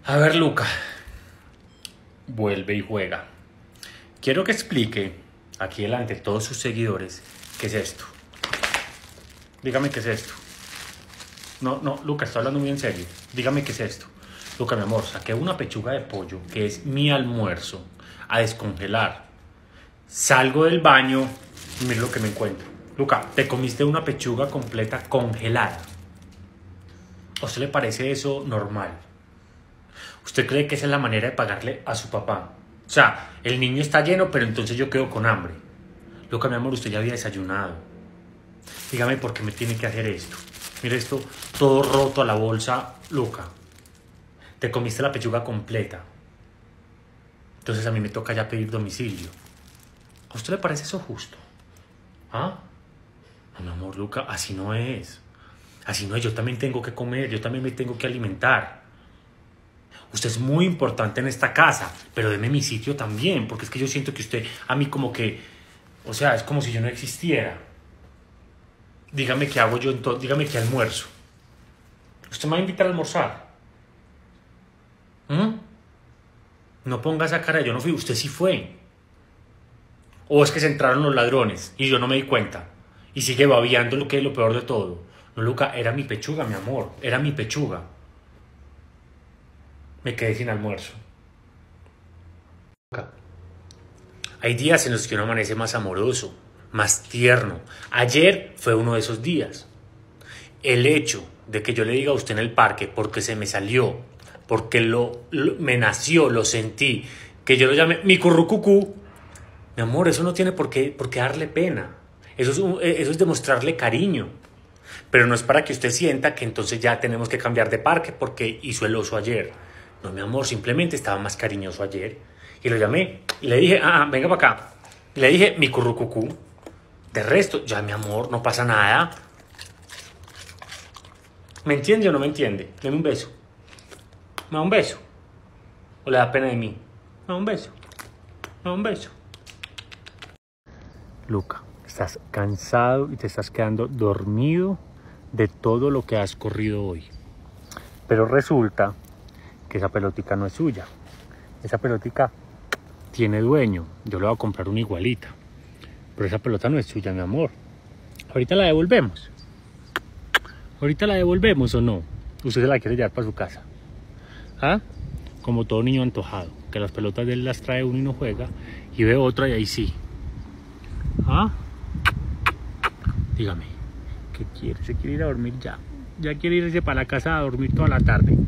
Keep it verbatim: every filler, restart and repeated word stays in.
A ver, Luca, vuelve y juega. Quiero que explique aquí delante de todos sus seguidores qué es esto. Dígame qué es esto. No, no, Luca, estoy hablando muy en serio. Dígame qué es esto. Luca, mi amor, saqué una pechuga de pollo, que es mi almuerzo, a descongelar. Salgo del baño y mira lo que me encuentro. Luca, te comiste una pechuga completa congelada. ¿A usted le parece eso normal? ¿Usted cree que esa es la manera de pagarle a su papá? O sea, el niño está lleno, pero entonces yo quedo con hambre. Luca, mi amor, usted ya había desayunado. Dígame por qué me tiene que hacer esto. Mira esto, todo roto a la bolsa. Luca, te comiste la pechuga completa. Entonces a mí me toca ya pedir domicilio. ¿A usted le parece eso justo? ¿Ah? No, mi amor, Luca, así no es. Así no es, yo también tengo que comer, yo también me tengo que alimentar. Usted es muy importante en esta casa, pero deme mi sitio también, porque es que yo siento que usted a mí como que, o sea, es como si yo no existiera. Dígame qué hago yo entonces, dígame qué almuerzo. ¿Usted me va a invitar a almorzar? ¿Mm? No ponga esa cara, yo no fui, usted sí fue. O es que se entraron los ladrones y yo no me di cuenta. Y sigue babeando lo que es lo peor de todo. No, Luca, era mi pechuga, mi amor, era mi pechuga. Me quedé sin almuerzo. Hay días en los que uno amanece más amoroso, más tierno. Ayer fue uno de esos días. El hecho de que yo le diga a usted en el parque porque se me salió, porque lo, lo me nació, lo sentí, que yo lo llame mi currucucú, mi amor, eso no tiene por qué, por qué darle pena. Eso es, un, eso es demostrarle cariño. Pero no es para que usted sienta que entonces ya tenemos que cambiar de parque porque hizo el oso ayer. No, mi amor, simplemente estaba más cariñoso ayer. Y lo llamé y le dije, ah, venga para acá. Y le dije, mi currucucú. De resto, ya, mi amor, no pasa nada. ¿Me entiende o no me entiende? Deme un beso. ¿Me da un beso? ¿O le da pena de mí? ¿Me da un beso? ¿Me da un beso? Luca, estás cansado y te estás quedando dormido de todo lo que has corrido hoy. Pero resulta que esa pelotica no es suya. Esa pelotica tiene dueño. Yo le voy a comprar una igualita. Pero esa pelota no es suya, mi amor. Ahorita la devolvemos. Ahorita la devolvemos o no. Usted se la quiere llevar para su casa. ¿Ah? Como todo niño antojado. Que las pelotas de él las trae uno y no juega. Y ve otra y ahí sí. ¿Ah? Dígame. ¿Qué quiere? ¿Se quiere ir a dormir ya? Ya quiere irse para la casa a dormir toda la tarde.